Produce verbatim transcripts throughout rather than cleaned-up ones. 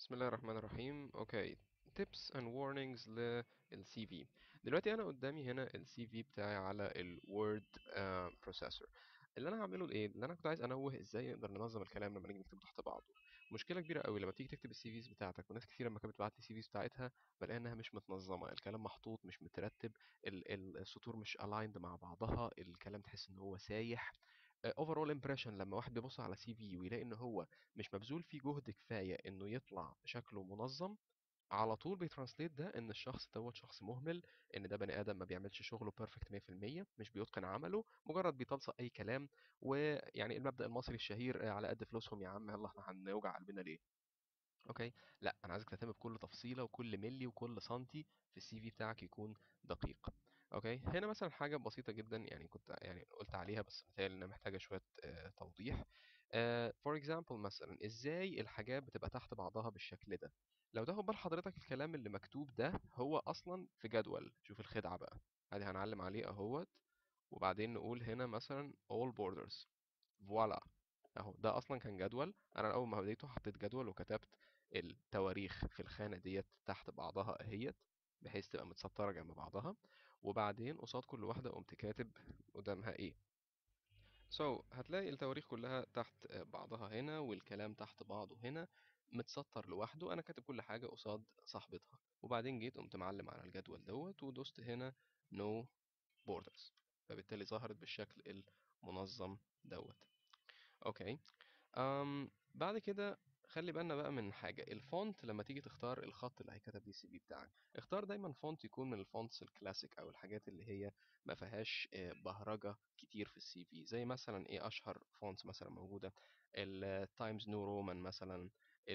بسم الله الرحمن الرحيم. اوكي، tips and warnings للسي في. دلوقتي انا قدامي هنا السي في بتاعي على الوورد بروسيسور. اللي انا هعمله ايه؟ اللي انا كنت عايز انوه ازاي نقدر ننظم الكلام لما نيجي نكتبه تحت بعضه. مشكله كبيره قوي لما تيجي تكتب السي فيز بتاعتك، وناس كتير لما كانت بتبعت لي السي فيز بتاعتها بلاقي انها مش متنظمه، الكلام محطوط مش مترتب، ال- ال- السطور مش aligned مع بعضها، الكلام تحس ان هو سايح. اوفرول امبريشن لما واحد بيبص على سي في ويلاقي ان هو مش مبذول فيه جهد كفايه انه يطلع شكله منظم، على طول بيترانسليت ده ان الشخص دوت شخص مهمل، ان ده بني ادم ما بيعملش شغله بيرفكت مية في المية، مش بيتقن عمله، مجرد بيتلصق اي كلام. ويعني المبدأ المصري الشهير، آه، على قد فلوسهم يا عم، يلا احنا هنوجع قلبنا ليه؟ اوكي. لا، انا عايزك تهتم بكل تفصيله وكل ملي وكل سنتي في السي في بتاعك يكون دقيق. اوكي، هنا مثلا حاجه بسيطه جدا، يعني كنت يعني قلت عليها بس متهيألي انها محتاجه شويه آه، توضيح. فور اكزامبل، مثلا ازاي الحاجات بتبقى تحت بعضها بالشكل ده؟ لو تاخد بال حضرتك الكلام اللي مكتوب ده هو اصلا في جدول. شوف الخدعه بقى، ادي هنعلم عليه اهوت، وبعدين نقول هنا مثلا all borders. فوالا، اهو ده اصلا كان جدول. انا اول ما بديته حطيت جدول وكتبت التواريخ في الخانه ديت تحت بعضها اهيت، بحيث تبقى متسطره جنب بعضها. وبعدين قصاد كل واحده قمت كاتب قدامها ايه. سو so, هتلاقي التواريخ كلها تحت بعضها هنا، والكلام تحت بعضه هنا متسطر لوحده. انا كاتب كل حاجه قصاد صاحبتها، وبعدين جيت قمت معلم على الجدول دوت ودوست هنا no borders، فبالتالي ظهرت بالشكل المنظم دوت. اوكي. أم بعد كده خلي بالنا بقى من حاجة، الفونت. لما تيجي تختار الخط اللي هيكتب بيه السي في بتاعك، اختار دايما فونت يكون من الفونتس الكلاسيك، او الحاجات اللي هي ما فيهاش آه، بهرجة كتير في السي في. زي مثلا ايه اشهر فونتس مثلا موجودة؟ التايمز نيو رومان مثلا،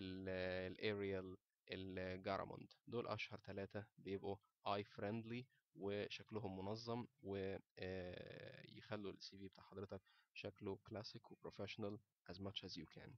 الاريال، الجاراموند. دول اشهر ثلاثة بيبقوا اي فريندلي وشكلهم منظم، ويخلوا السي في بتاع حضرتك شكله كلاسيك وبروفيشنال as much as you can.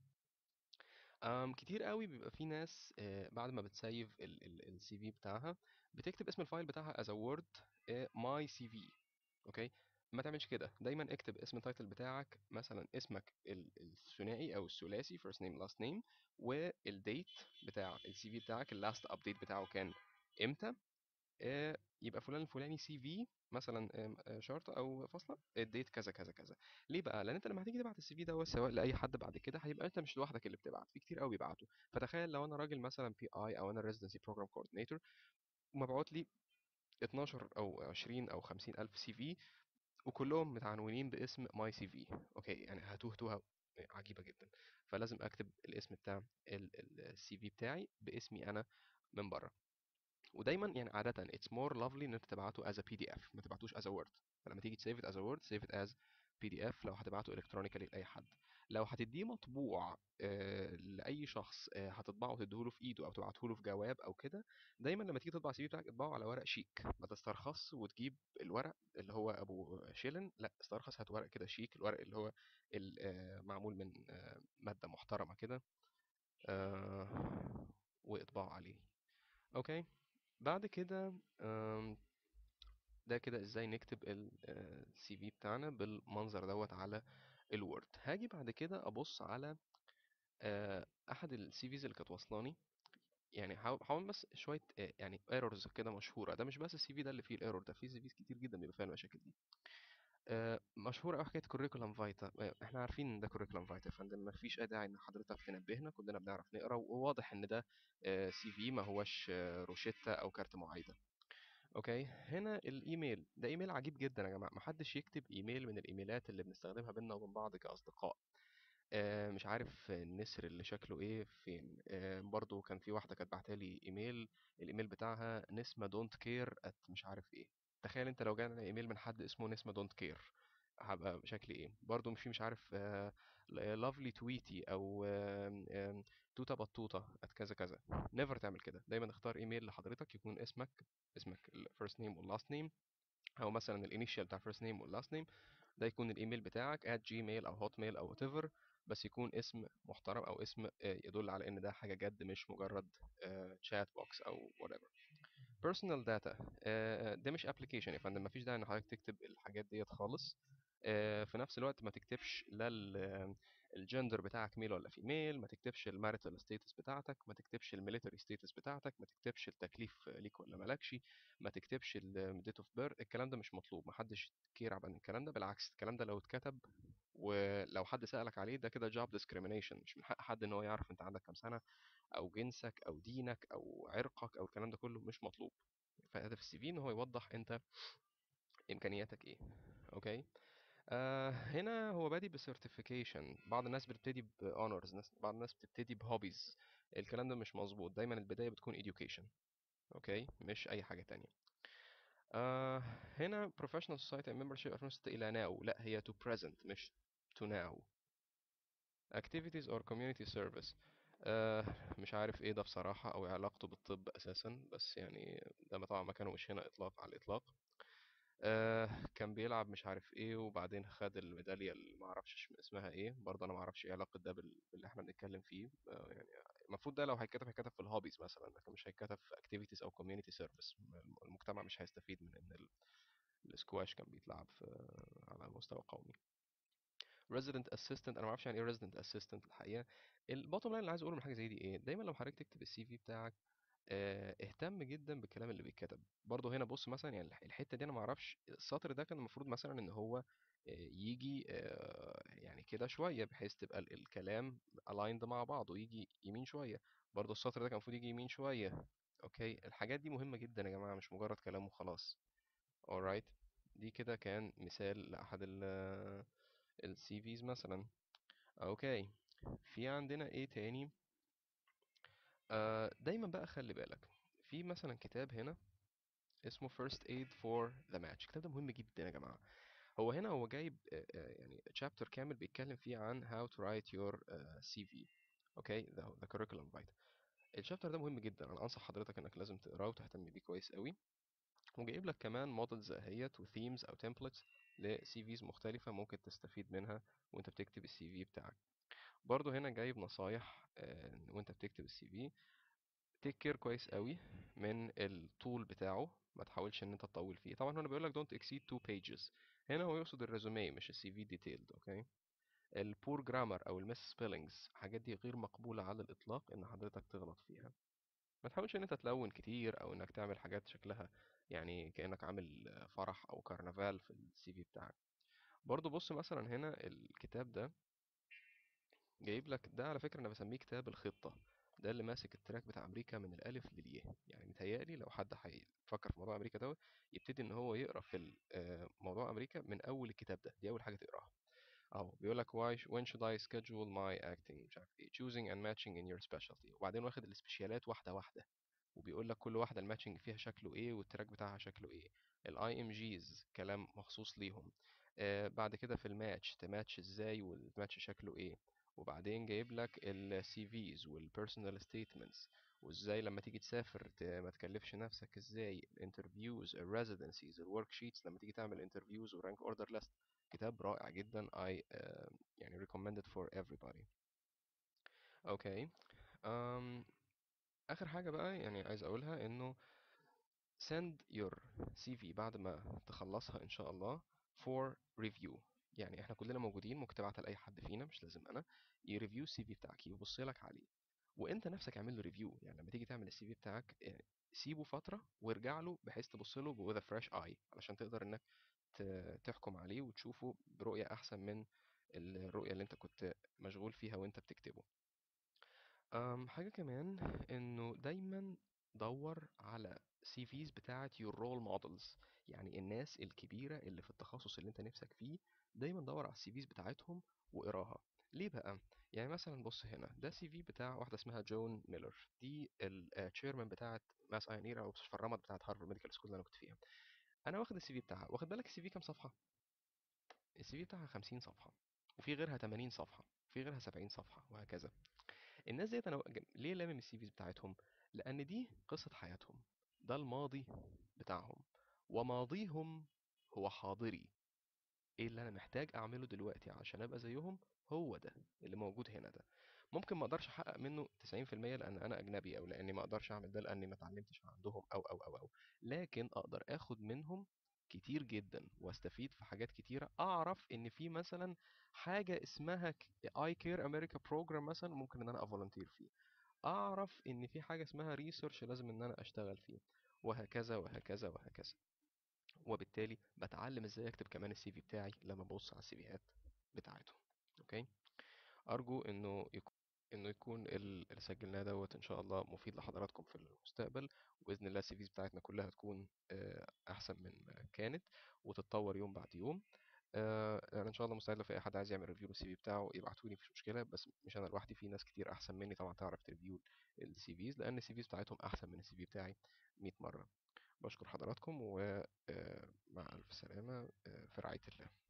أم كتير قوي بيبقى في ناس آه، بعد ما بتسيف السي في بتاعها بتكتب اسم الفايل بتاعها as a word، آه، my سي في. اوكي، ما تعملش كده. دايما اكتب اسم التايتل بتاعك، مثلا اسمك ال- الثنائي او الثلاثي first name last name، والديت بتاع السي في بتاعك، اللاست ابديت بتاعه كان امتى. آه، يبقى فلان الفلاني سي في مثلا، آم، آه، شرطه او فاصله، اديت كذا كذا كذا. ليه بقى؟ لان انت لما هتيجي تبعت السي في دوت سواء لاي حد بعد كده، هيبقى انت مش لوحدك اللي بتبعت، في كتير قوي بيبعتوا. فتخيل لو انا راجل مثلا بي اي، او انا ريزيدنسي بروجرام كوردينيتور، ومبعوت لي اتناشر او عشرين او خمسين الف سي في، وكلهم متعنونين باسم ماي سي في. اوكي، يعني هتوه توه عجيبه جدا. فلازم اكتب الاسم بتاع السي في بتاعي باسمي انا من بره. ودايما يعني عادة it's more lovely ان انت تبعته as a بي دي اف، ما تبعتوش as a word. فلما تيجي تسيف it as a word save it as بي دي اف لو هتبعته electronically لأي حد. لو هتديه مطبوع آه لأي شخص، آه هتطبعه وتديهوله في ايده او تبعته له في جواب او كده، دايما لما تيجي تطبع السي في بتاعك اطبعه على ورق شيك. ما تسترخص وتجيب الورق اللي هو ابو شيلن، لا استرخص هات ورق كده شيك، الورق اللي هو ال- آه، معمول من آه، مادة محترمة كده، آه واطبعه عليه. اوكي. بعد كده آم، ده كده ازاي نكتب السي في بتاعنا بالمنظر دوت على الوورد. هاجي بعد كده ابص على آه، احد السي فيز اللي كانت واصلاني. يعني هحاول هحاول بس شويه آه، يعني ايرورز كده مشهوره. ده مش بس السي في ده اللي فيه الايرور ده، في سي فيز كتير جدا بيبقى فيها المشاكل دي. آه، مشهوره قوي حكايه كوريكولم فايتا. احنا عارفين ان ده كوريكولم فايتا يا فندم، ما فيش اي داعي ان حضرتك تنبهنا، كلنا بنعرف نقرا، وواضح ان ده سي في ما هوش آه، روشتة او كارت معايده. اوكي. هنا الايميل ده ايميل عجيب جدا يا جماعه، محدش يكتب ايميل من الايميلات اللي بنستخدمها بينا وبين بعض كاصدقاء. آه مش عارف النسر اللي شكله ايه فين. آه برضو كان في واحده كانت بعتلي ايميل، الايميل بتاعها نسمه دونت كير ات مش عارف ايه. تخيل انت لو جالنا ايميل من حد اسمه نسمه دونت كير، هبقى بشكل ايه؟ برضو مش في مش عارف لافلي تويتي او آم، آم، توته بطوطه ات كذا كذا. نيفر تعمل كده. دايما اختار ايميل لحضرتك يكون اسمك، اسمك الفيرست نيم واللاست نيم، او مثلا الانيشال بتاع الفيرست نيم واللاست نيم. ده يكون الايميل بتاعك at جيميل او هوت ميل او whatever، بس يكون اسم محترم او اسم آه، يدل على ان ده حاجه جد، مش مجرد شات بوكس او whatever. personal data، آه، ده مش application يا فندم، مفيش داعي ان حضرتك تكتب الحاجات ديت خالص. آه، في نفس الوقت ما تكتبش لا الجندر بتاعك ميل ولا فيميل، ما تكتبش الماريتال ستيتس بتاعتك، ما تكتبش الميليتري ستيتس بتاعتك، ما تكتبش التكليف ليك ولا مالكش، ما تكتبش الديت اوف بيرث. الكلام ده مش مطلوب، محدش كير عن الكلام ده. بالعكس، الكلام ده لو اتكتب ولو حد سألك عليه ده كده job discrimination. مش من حق حد ان هو يعرف انت عندك كام سنة او جنسك او دينك او عرقك او الكلام ده كله مش مطلوب. فهدف السي في ان هو يوضح انت امكانياتك ايه. اوكي. آه هنا هو بادئ بسيرتيفيكيشن. بعض الناس بتبتدي باونرز، ناس بعض الناس بتبتدي بهوبيز. الكلام ده مش مظبوط. دايما البدايه بتكون education. اوكي، مش اي حاجه تانية. آه هنا professional society membership ألفين وستة الى now، لا هي to present مش to now. activities or community service. آه مش عارف ايه ده بصراحة او إيه علاقته بالطب اساسا، بس يعني ده طبعا مكانه مش هنا اطلاق على الاطلاق. آه كان بيلعب مش عارف ايه وبعدين خد الميدالية اللي ما اعرفش اسمها ايه برضه. انا ما اعرفش ايه علاقة ده بال- باللي احنا بنتكلم فيه. آه يعني المفروض ده لو هيتكتب هيتكتب في الهوبيز مثلا، لكن مش هيتكتب في activities او community service. المجتمع مش هيستفيد من ان ال- السكواش كان بيتلعب في على مستوى قومي. resident assistant، انا ما اعرفش يعني ايه resident assistant الحقيقة. البوتtom لاين اللي عايز اقوله من حاجة زي دي ايه، دايما لما حضرتك تكتب السي في بتاعك آه، اهتم جدا بالكلام اللي بيتكتب. برضه هنا بص مثلا، يعني الح- الحته دي انا ما اعرفش السطر ده كان المفروض مثلا ان هو آه، يجي آه، يعني كده شويه بحيث تبقى ال- الكلام aligned مع بعض ويجي يمين شويه. برضه السطر ده كان المفروض يجي يمين شويه. اوكي، الحاجات دي مهمه جدا يا جماعه، مش مجرد كلام وخلاص. alright. دي كده كان مثال لاحد السي فيز مثلا. اوكي. في عندنا ايه تاني؟ آه، دايما بقى خلي بالك في مثلا كتاب هنا اسمه First Aid for the Match. الكتاب ده مهم جدا يا جماعة. هو هنا هو جايب آه، آه، يعني chapter كامل بيتكلم فيه عن how to write your آه، سي في. اوكي، the, the curriculum vitae. الشابتر ده مهم جدا، انا انصح حضرتك انك لازم تقراه وتهتم بيه كويس قوي. وجايب لك كمان مودلز اهيت وثيمز او templates لسي فيز مختلفة ممكن تستفيد منها وانت بتكتب السي في بتاعك. برضه هنا جايب نصايح آه، وانت بتكتب السي في. تيك كير كويس قوي من الطول بتاعه، ما تحاولش ان انت تطول فيه. طبعا هنا بيقول لك don't exceed two pages. هنا هو يقصد الريزومي مش السي في ديتيلد. اوكي. البور جرامر او المس سبيلنجز، الحاجات دي غير مقبوله على الاطلاق ان حضرتك تغلط فيها. ما تحاولش ان انت تلون كتير او انك تعمل حاجات شكلها يعني كانك عامل فرح او كرنفال في السي في بتاعك. برضو بص مثلا هنا الكتاب ده جايب لك ده، على فكرة أنا بسميه كتاب الخطة. ده اللي ماسك التراك بتاع أمريكا من الألف للياء. يعني متهيألي لو حد هيفكر في موضوع أمريكا ده يبتدي إن هو يقرأ في ال- آه، موضوع أمريكا من أول الكتاب ده. دي أول حاجة تقراها. أهو بيقول لك why sh- when should I schedule my acting مش عارف إيه choosing and matching in your specialty. وبعدين واخد السبيشالات واحدة واحدة وبيقول لك كل واحدة الماتشنج فيها شكله إيه والتراك بتاعها شكله إيه. الاي ام جيز كلام مخصوص ليهم. آه بعد كده في الماتش تماتش ازاي والماتش شكله ايه. وبعدين جايب لك السي فيز والبيرسونال ستيتمنتس وازاي لما تيجي تسافر ت- ما تكلفش نفسك ازاي. الانترفيوز، الريزيدنسيز، الورك شيتس لما تيجي تعمل انترفيوز ورانك اوردر ليست. كتاب رائع جدا. I uh, يعني recommend it for everybody. اوكي. um, اخر حاجة بقى يعني عايز اقولها انه send your سي في بعد ما تخلصها ان شاء الله for review. يعني احنا كلنا موجودين، ممكن تبعتها لاي حد فينا مش لازم انا. يريفيو السي في بتاعك، يبص لك عليه وانت نفسك اعمل له ريفيو. يعني لما تيجي تعمل السي في بتاعك يعني سيبه فتره وارجع له بحيث تبص له with a fresh eye علشان تقدر انك ت- تحكم عليه وتشوفه برؤيه احسن من الرؤيه اللي انت كنت مشغول فيها وانت بتكتبه. أم حاجة كمان إنه دايما دور على سي فيز بتاعت your role models. يعني الناس الكبيرة اللي في التخصص اللي انت نفسك فيه، دايما دور على السي فيز بتاعتهم واقراها. ليه بقى؟ يعني مثلا بص هنا ده سي في بتاع واحدة اسمها جون ميلر. دي التشيرمان بتاعت ماس ايونير او مستشفى الرمد بتاعت هارفارد ميديكال سكول اللي انا كنت فيها. انا واخد السي في بتاعها. واخد بالك السي في كام صفحة؟ السي في بتاعها خمسين صفحة، وفي غيرها ثمانين صفحة، وفي غيرها سبعين صفحة، وهكذا. الناس ديت انا ج- ليه لامم السي فيز بتاعتهم؟ لان دي قصه حياتهم، ده الماضي بتاعهم، وماضيهم هو حاضري. ايه اللي انا محتاج اعمله دلوقتي عشان ابقى زيهم؟ هو ده اللي موجود هنا ده. ممكن ما اقدرش احقق منه تسعين في المية لان انا اجنبي او لاني ما اقدرش اعمل ده لاني ما اتعلمتش عندهم او او او او لكن اقدر اخد منهم كتير جدا واستفيد في حاجات كتيره. اعرف ان في مثلا حاجه اسمها اي كير امريكا بروجرام مثلا، ممكن ان انا افولنتير فيه. اعرف ان في حاجه اسمها ريسيرش لازم ان انا اشتغل فيه، وهكذا وهكذا وهكذا. وبالتالي بتعلم ازاي اكتب كمان السي في بتاعي لما ابص على السيفيهات بتاعتهم. اوكي. ارجو انه يكون انه يكون ال- اللي سجلناه دوت ان شاء الله مفيد لحضراتكم في المستقبل. وباذن الله السي فيز بتاعتنا كلها تكون آه، احسن من ما كانت، وتتطور يوم بعد يوم. آه، انا ان شاء الله مستعد لو في اي حد عايز يعمل ريفيو للسي في بتاعه يبعتوا لي، مفيش مشكله. بس مش انا لوحدي، في ناس كتير احسن مني طبعا تعرف تريفيو السي فيز، لان السي فيز بتاعتهم احسن من السي في بتاعي مية مره. بشكر حضراتكم، ومع الف سلامه، آه، في رعايه الله.